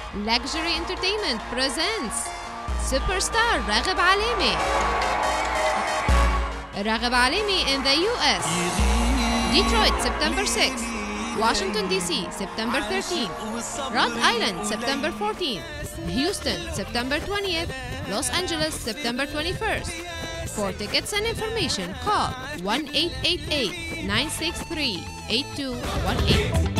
Luxury Entertainment presents Superstar Raghib Alemi. Raghib Alemi in the US. Detroit, September 6th. Washington, D.C., September 13th. Rhode Island, September 14th. Houston, September 20th. Los Angeles, September 21st. For tickets and information, call 1-888-963-8218.